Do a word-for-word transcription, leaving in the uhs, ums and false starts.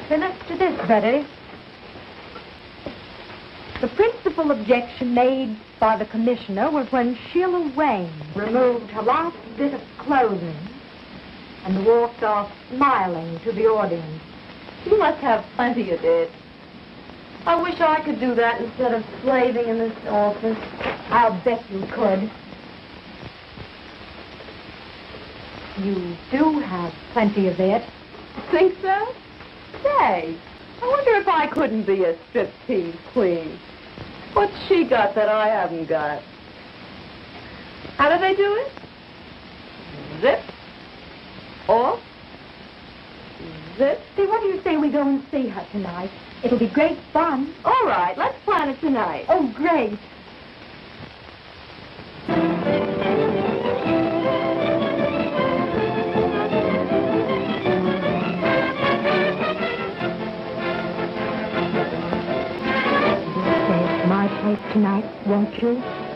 Then let's do this, Betty. The principal objection made by the commissioner was when Sheila Wayne removed her last bit of clothing and walked off smiling to the audience. You must have plenty you did. I wish I could do that instead of slaving in this office. I'll bet you could. You do have plenty of it. Think so? Say, I wonder if I couldn't be a striptease queen. What's she got that I haven't got? How do they do it? Zip. Off. Zip. See, what do you say we go and see her tonight? It'll be great fun. All right, let's plan it tonight. Oh, great. My place tonight, won't you?